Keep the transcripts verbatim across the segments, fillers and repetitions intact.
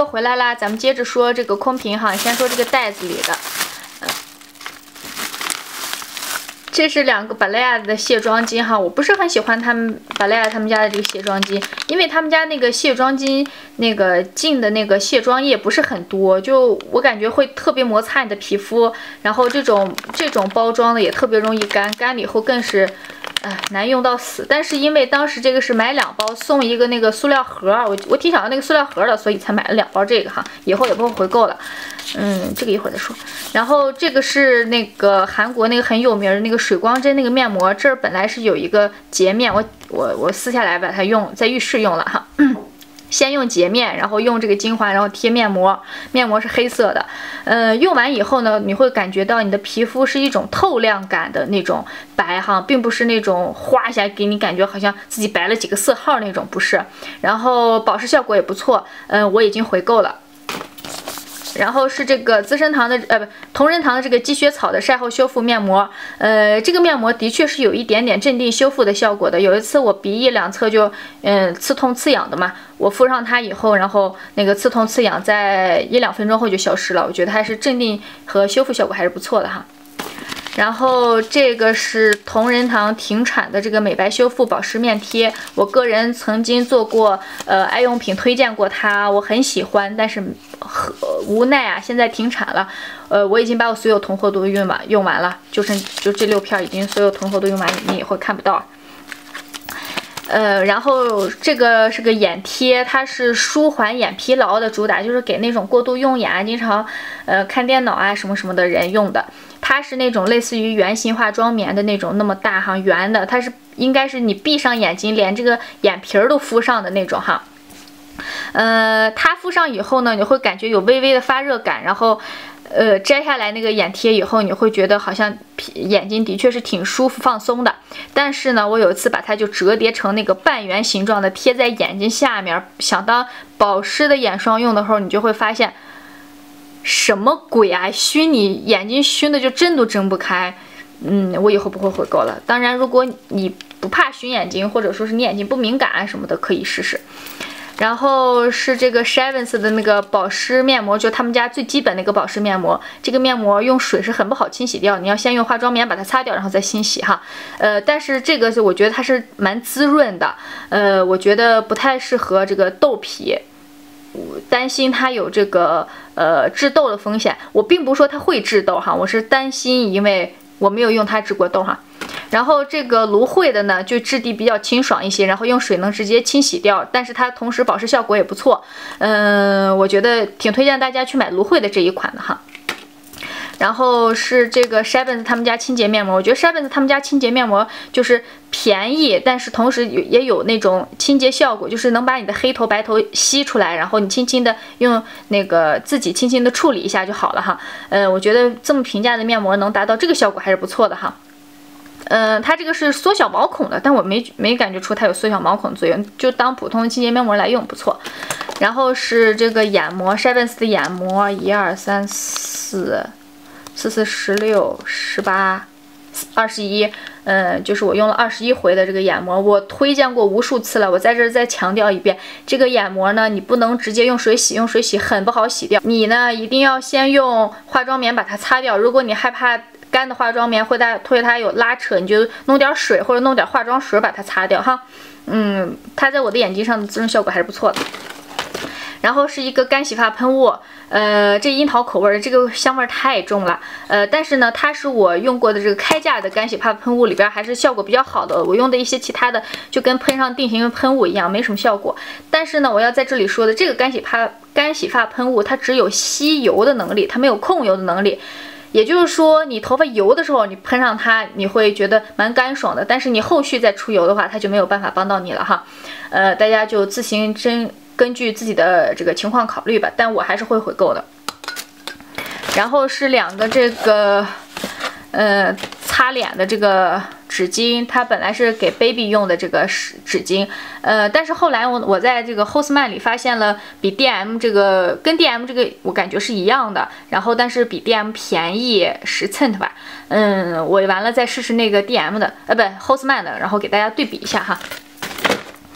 又回来啦，咱们接着说这个空瓶哈，先说这个袋子里的。 这是两个巴莱亚的卸妆巾哈，我不是很喜欢他们巴莱亚他们家的这个卸妆巾，因为他们家那个卸妆巾那个进的那个卸妆液不是很多，就我感觉会特别摩擦你的皮肤，然后这种这种包装的也特别容易干，干了以后更是，哎难用到死。但是因为当时这个是买两包送一个那个塑料盒，我我挺想要那个塑料盒的，所以才买了两包这个哈，以后也不会回购了。 嗯，这个一会儿再说。然后这个是那个韩国那个很有名的那个水光针那个面膜，这儿本来是有一个洁面，我我我撕下来把它用在浴室用了哈。先用洁面，然后用这个精华，然后贴面膜，面膜是黑色的。呃，用完以后呢，你会感觉到你的皮肤是一种透亮感的那种白哈，并不是那种哗一下给你感觉好像自己白了几个色号那种，不是。然后保湿效果也不错，嗯、呃，我已经回购了。 然后是这个资生堂的呃不同仁堂的这个积雪草的晒后修复面膜，呃这个面膜的确是有一点点镇定修复的效果的。有一次我鼻翼两侧就嗯、呃、刺痛刺痒的嘛，我敷上它以后，然后那个刺痛刺痒在一两分钟后就消失了，我觉得还是镇定和修复效果还是不错的哈。 然后这个是同仁堂停产的这个美白修复保湿面贴，我个人曾经做过呃爱用品推荐过它，我很喜欢，但是无奈啊现在停产了，呃我已经把我所有囤货都用完用完了，就剩就这六片已经所有囤货都用完，你以后看不到。 呃，然后这个是个眼贴，它是舒缓眼疲劳的主打，就是给那种过度用眼、经常呃看电脑啊什么什么的人用的。它是那种类似于圆形化妆棉的那种，那么大哈，圆的，它是应该是你闭上眼睛，连这个眼皮儿都敷上的那种哈。呃，它敷上以后呢，你会感觉有微微的发热感，然后。 呃，摘下来那个眼贴以后，你会觉得好像眼睛的确是挺舒服放松的。但是呢，我有一次把它就折叠成那个半圆形状的，贴在眼睛下面，想当保湿的眼霜用的时候，你就会发现什么鬼啊，熏你眼睛熏的就睁都睁不开。嗯，我以后不会回购了。当然，如果你不怕熏眼睛，或者说是你眼睛不敏感啊什么的，可以试试。 然后是这个 Shevins 的那个保湿面膜，就他们家最基本的一个保湿面膜。这个面膜用水是很不好清洗掉，你要先用化妆棉把它擦掉，然后再清洗哈。呃，但是这个是我觉得它是蛮滋润的，呃，我觉得不太适合这个痘皮，担心它有这个呃致痘的风险。我并不是说它会致痘哈，我是担心，因为我没有用它治过痘哈。 然后这个芦荟的呢，就质地比较清爽一些，然后用水能直接清洗掉，但是它同时保湿效果也不错。嗯，我觉得挺推荐大家去买芦荟的这一款的哈。然后是这个 Shevins 他们家清洁面膜，我觉得 Shevins 他们家清洁面膜就是便宜，但是同时也有那种清洁效果，就是能把你的黑头白头吸出来，然后你轻轻的用那个自己轻轻的处理一下就好了哈。呃，我觉得这么平价的面膜能达到这个效果还是不错的哈。 嗯、呃，它这个是缩小毛孔的，但我没没感觉出它有缩小毛孔的作用，就当普通的清洁面膜来用不错。然后是这个眼膜 ，Shevins 的眼膜，一二三四，四四十六十八，二十一，嗯，就是我用了二十一回的这个眼膜，我推荐过无数次了，我在这儿再强调一遍，这个眼膜呢，你不能直接用水洗，用水洗很不好洗掉，你呢一定要先用化妆棉把它擦掉，如果你害怕。 干的化妆棉会它会它有拉扯，你就弄点水或者弄点化妆水把它擦掉哈。嗯，它在我的眼睛上的滋润效果还是不错的。然后是一个干洗发喷雾，呃，这樱桃口味的这个香味太重了，呃，但是呢，它是我用过的这个开价的干洗发喷雾里边还是效果比较好的。我用的一些其他的就跟喷上定型喷雾一样，没什么效果。但是呢，我要在这里说的这个干洗发干洗发喷雾，它只有吸油的能力，它没有控油的能力。 也就是说，你头发油的时候，你喷上它，你会觉得蛮干爽的。但是你后续再出油的话，它就没有办法帮到你了哈。呃，大家就自行真根据自己的这个情况考虑吧。但我还是会回购的。然后是两个这个，呃，擦脸的这个纸巾，它本来是给 baby 用的这个纸纸巾，呃，但是后来我我在这个 Hostman 里发现了比 D M 这个跟 D M 这个我感觉是一样的，然后但是比 D M 便宜十 cent 吧，嗯，我完了再试试那个 D M 的，呃，不 Hostman 的，然后给大家对比一下哈。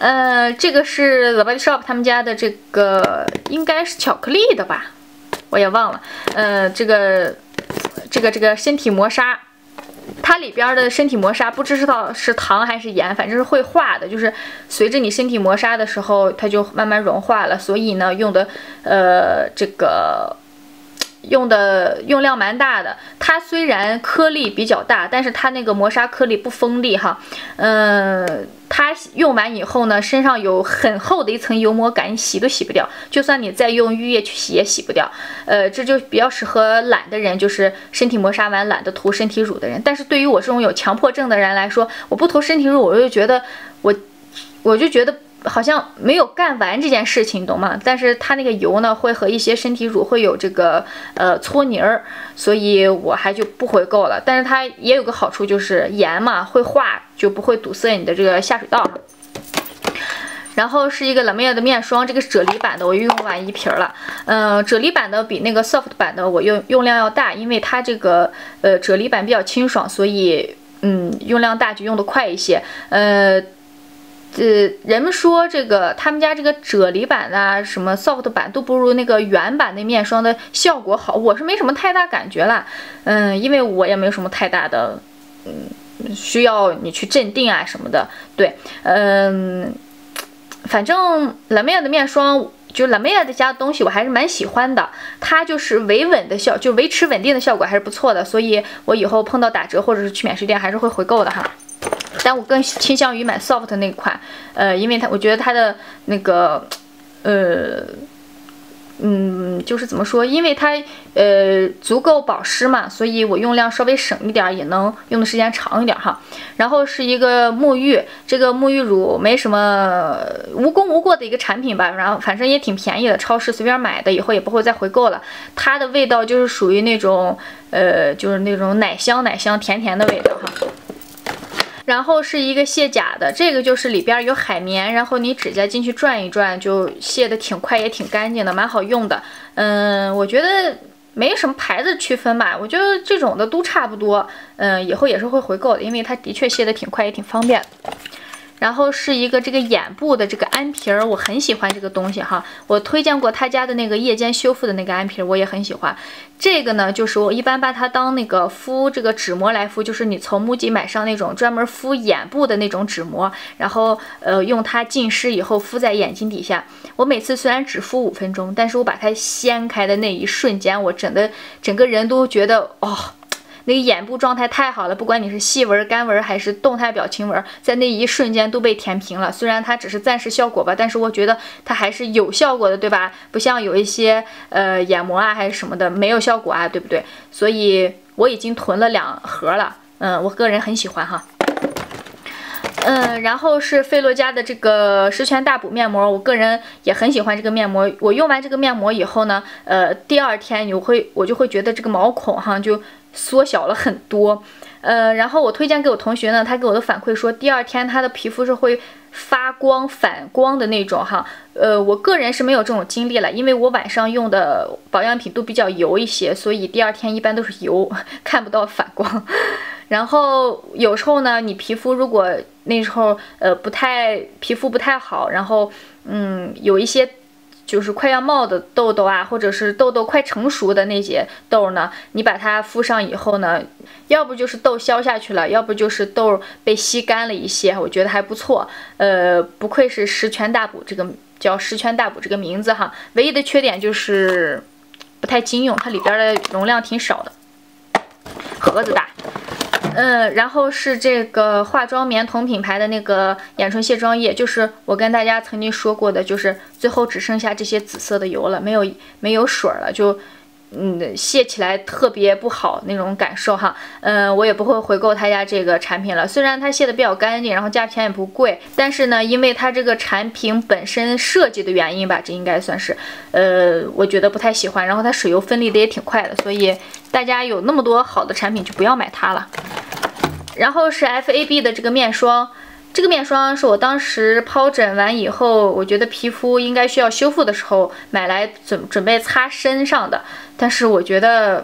呃，这个是 The Body Shop 他们家的这个应该是巧克力的吧，我也忘了。呃，这个这个这个身体磨砂。它里边的身体磨砂不知道是糖还是盐，反正是会化的，就是随着你身体磨砂的时候，它就慢慢融化了。所以呢，用的呃这个用的用量蛮大的。它虽然颗粒比较大，但是它那个磨砂颗粒不锋利哈。嗯、呃，它用完以后呢，身上有很厚的一层油膜感，你洗都洗不掉。就算你再用浴液去洗也洗不掉。呃，这就比较适合懒的人，就是身体磨砂完懒得涂身体乳的人。但是对于我这种有强迫症的人来说，我不涂身体乳，我就觉得我我就觉得。好像没有干完这件事情，懂吗？但是它那个油呢，会和一些身体乳会有这个呃搓泥儿，所以我还就不回购了。但是它也有个好处，就是盐嘛会化，就不会堵塞你的这个下水道。然后是一个 La Mer 的面霜，这个是啫喱版的，我用完一瓶了。嗯、呃，啫喱版的比那个 Soft 版的我用用量要大，因为它这个呃啫喱版比较清爽，所以嗯用量大就用得快一些。呃。呃，人们说这个他们家这个啫喱版啊，什么 soft 版都不如那个原版的面霜的效果好，我是没什么太大感觉啦。嗯，因为我也没有什么太大的，嗯，需要你去镇定啊什么的。对，嗯，反正 La Mer 的面霜。就 La Mer 的家的东西我还是蛮喜欢的，它就是维稳的效，就维持稳定的效果还是不错的，所以我以后碰到打折或者是去免税店还是会回购的哈。但我更倾向于买 Soft 那款，呃，因为它我觉得它的那个，呃，嗯，就是怎么说，因为它呃足够保湿嘛，所以我用量稍微省一点，也能用的时间长一点哈。然后是一个沐浴，这个沐浴乳没什么无功无过的一个产品吧，然后反正也挺便宜的，超市随便买的，以后也不会再回购了。它的味道就是属于那种呃，就是那种奶香奶香甜甜的味道哈。然后是一个卸甲的，这个就是里边有海绵，然后你指甲进去转一转，就卸的挺快也挺干净的，蛮好用的。嗯，我觉得没什么牌子区分吧，我觉得这种的都差不多。嗯，以后也是会回购的，因为它的确卸的挺快也挺方便。然后是一个这个眼部的这个安瓶儿，我很喜欢这个东西哈，我推荐过他家的那个夜间修复的那个安瓶，我也很喜欢。这个呢，就是我一般把它当那个敷这个纸膜来敷，就是你从木吉买上那种专门敷眼部的那种纸膜，然后呃用它浸湿以后敷在眼睛底下。我每次虽然只敷五分钟，但是我把它掀开的那一瞬间，我整个整个人都觉得哦。那个眼部状态太好了，不管你是细纹、干纹还是动态表情纹，在那一瞬间都被填平了。虽然它只是暂时效果吧，但是我觉得它还是有效果的，对吧？不像有一些呃眼膜啊还是什么的没有效果啊，对不对？所以我已经囤了两盒了，嗯，我个人很喜欢哈。嗯，然后是菲洛嘉的这个十全大补面膜，我个人也很喜欢这个面膜。我用完这个面膜以后呢，呃，第二天你会我就会觉得这个毛孔哈就缩小了很多。呃，然后我推荐给我同学呢，他给我的反馈说，第二天他的皮肤是会发光反光的那种哈。呃，我个人是没有这种经历了，因为我晚上用的保养品都比较油一些，所以第二天一般都是油，看不到反光。然后有时候呢，你皮肤如果那时候呃不太皮肤不太好，然后嗯有一些就是快要冒的痘痘啊，或者是痘痘快成熟的那些痘呢，你把它敷上以后呢，要不就是痘消下去了，要不就是痘被吸干了一些，我觉得还不错。呃，不愧是十全大补，这个叫十全大补这个名字哈。唯一的缺点就是不太经用，它里边的容量挺少的，盒子大。嗯，然后是这个化妆棉童品牌的那个眼唇卸妆液，就是我跟大家曾经说过的，就是最后只剩下这些紫色的油了，没有没有水了，就嗯卸起来特别不好那种感受哈。嗯，我也不会回购他家这个产品了，虽然它卸的比较干净，然后价钱也不贵，但是呢，因为它这个产品本身设计的原因吧，这应该算是呃我觉得不太喜欢，然后它水油分离的也挺快的，所以大家有那么多好的产品就不要买它了。然后是 F A B 的这个面霜，这个面霜是我当时疱疹完以后，我觉得皮肤应该需要修复的时候买来准准备擦身上的，但是我觉得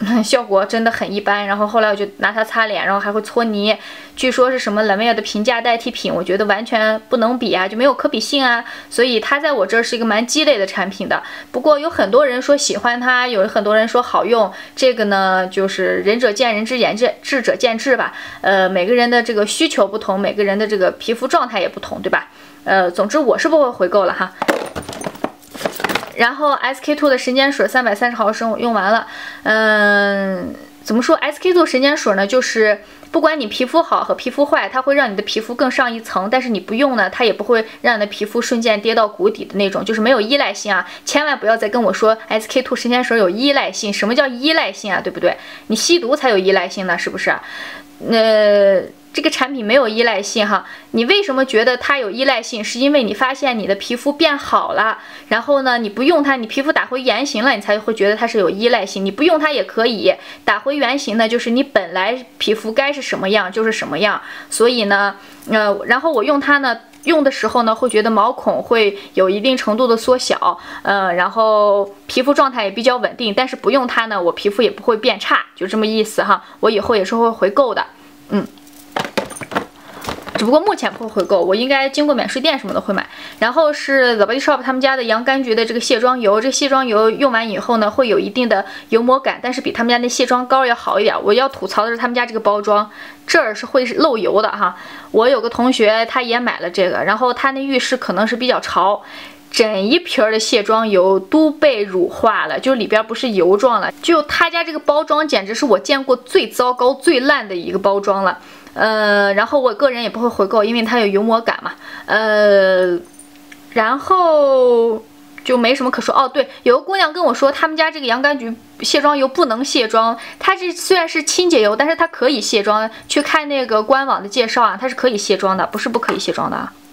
效果真的很一般。然后后来我就拿它擦脸，然后还会搓泥，据说是什么 La Mer 的平价代替品，我觉得完全不能比啊，就没有可比性啊。所以它在我这儿是一个蛮鸡肋的产品的。不过有很多人说喜欢它，有很多人说好用，这个呢就是仁者见仁，智眼见智者见智吧。呃，每个人的这个需求不同，每个人的这个皮肤状态也不同，对吧？呃，总之我是不会回购了哈。然后 S K two 的神经水三百三十毫升我用完了，嗯，怎么说 S K two 神经水呢？就是不管你皮肤好和皮肤坏，它会让你的皮肤更上一层，但是你不用呢，它也不会让你的皮肤瞬间跌到谷底的那种，就是没有依赖性啊！千万不要再跟我说 S K two 神经水有依赖性，什么叫依赖性啊？对不对？你吸毒才有依赖性呢，是不是？呃。这个产品没有依赖性哈，你为什么觉得它有依赖性？是因为你发现你的皮肤变好了，然后呢，你不用它，你皮肤打回原形了，你才会觉得它是有依赖性。你不用它也可以打回原形呢，就是你本来皮肤该是什么样就是什么样。所以呢，呃，然后我用它呢。用的时候呢，会觉得毛孔会有一定程度的缩小，呃，然后皮肤状态也比较稳定。但是不用它呢，我皮肤也不会变差，就这么意思哈。我以后也是会回购的，嗯。只不过目前不会回购，我应该经过免税店什么的会买。然后是 The Body Shop 他们家的洋甘菊的这个卸妆油，这卸妆油用完以后呢，会有一定的油膜感，但是比他们家那卸妆膏要好一点。我要吐槽的是他们家这个包装，这儿是会是漏油的哈。我有个同学他也买了这个，然后他那浴室可能是比较潮。整一瓶的卸妆油都被乳化了，就里边不是油状了。就他家这个包装简直是我见过最糟糕、最烂的一个包装了。呃，然后我个人也不会回购，因为它有油膜感嘛。呃，然后就没什么可说。哦，对，有个姑娘跟我说，他们家这个洋甘菊卸妆油不能卸妆，它这虽然是清洁油，但是它可以卸妆。去看那个官网的介绍啊，它是可以卸妆的，不是不可以卸妆的啊。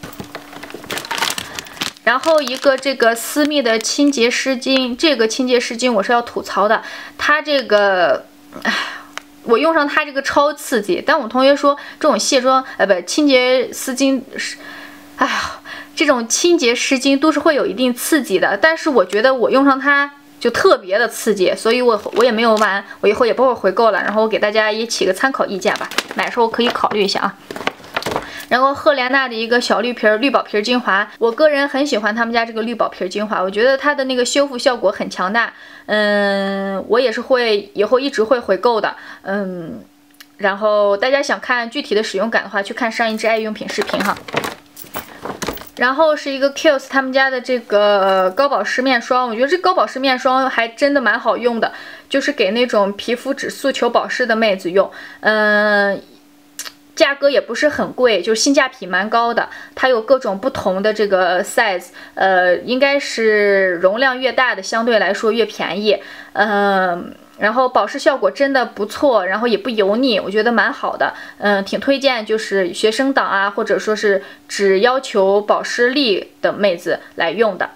然后一个这个私密的清洁湿巾，这个清洁湿巾我是要吐槽的，它这个，唉，我用上它这个超刺激。但我同学说这种卸妆，呃，不，清洁丝巾是，哎呀，这种清洁湿巾都是会有一定刺激的。但是我觉得我用上它就特别的刺激，所以我我也没有玩，我以后也不会回购了。然后我给大家也起个参考意见吧，买的时候可以考虑一下啊。然后赫莲娜的一个小绿瓶绿宝瓶精华，我个人很喜欢他们家这个绿宝瓶精华，我觉得它的那个修复效果很强大，嗯，我也是会以后一直会回购的，嗯，然后大家想看具体的使用感的话，去看上一支爱用品视频哈。然后是一个 Kiehl's 他们家的这个高保湿面霜，我觉得这高保湿面霜还真的蛮好用的，就是给那种皮肤只诉求保湿的妹子用，嗯。价格也不是很贵，就是性价比蛮高的。它有各种不同的这个 size， 呃，应该是容量越大的相对来说越便宜。嗯、呃，然后保湿效果真的不错，然后也不油腻，我觉得蛮好的。嗯、呃，挺推荐就是学生党啊，或者说是只要求保湿力的妹子来用的。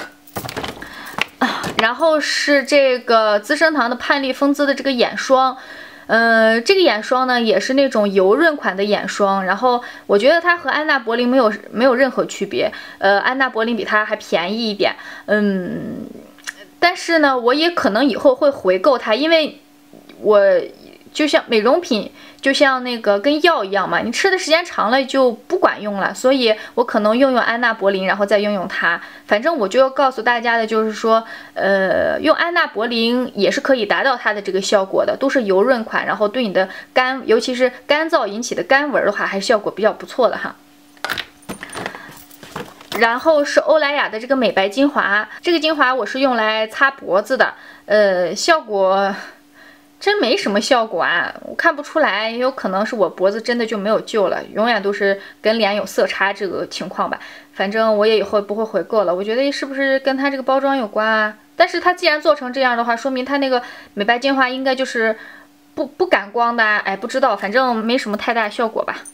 然后是这个资生堂的盼丽风姿的这个眼霜。呃，这个眼霜呢也是那种油润款的眼霜，然后我觉得它和安娜柏林没有没有任何区别，呃，安娜柏林比它还便宜一点，嗯，但是呢，我也可能以后会回购它，因为我就像美容品，就像那个跟药一样嘛，你吃的时间长了就不管用了，所以我可能用用安娜柏林，然后再用用它。反正我就要告诉大家的就是说，呃，用安娜柏林也是可以达到它的这个效果的，都是油润款，然后对你的干，尤其是干燥引起的干纹的话，还是效果比较不错的哈。然后是欧莱雅的这个美白精华，这个精华我是用来擦脖子的，呃，效果真没什么效果啊，我看不出来，也有可能是我脖子真的就没有救了，永远都是跟脸有色差这个情况吧。反正我也以后不会回购了，我觉得是不是跟它这个包装有关啊？但是它既然做成这样的话，说明它那个美白精华应该就是不不感光的啊，哎，不知道，反正没什么太大效果吧。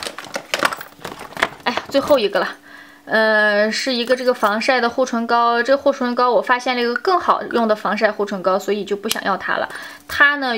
哎呀，最后一个了。呃，是一个这个防晒的护唇膏，这个护唇膏我发现了一个更好用的防晒护唇膏，所以就不想要它了。它呢，有涂上以后会泛白，我不知道手上能不能看出来。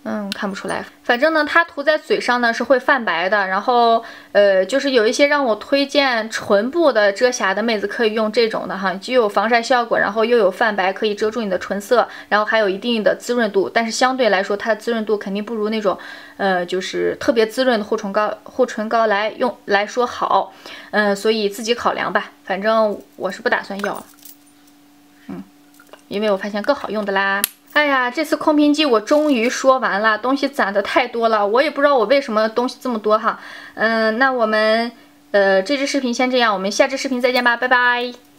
嗯，看不出来。反正呢，它涂在嘴上呢是会泛白的。然后，呃，就是有一些让我推荐唇部的遮瑕的妹子可以用这种的哈，既有防晒效果，然后又有泛白，可以遮住你的唇色，然后还有一定的滋润度。但是相对来说，它的滋润度肯定不如那种，呃，就是特别滋润的护唇膏、护唇膏来用来说好。嗯，所以自己考量吧。反正我是不打算要了。嗯，因为我发现更好用的啦。哎呀，这次空瓶机我终于说完了，东西攒的太多了，我也不知道我为什么东西这么多哈。嗯，那我们呃这支视频先这样，我们下支视频再见吧，拜拜。